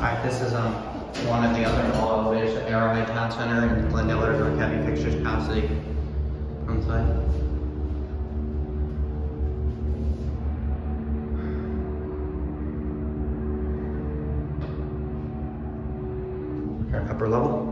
Alright, this is one of the other mall elevators at Arrowhead Town Center in Glendale, Arizona. Heavy fixtures capacity on site. Upper level.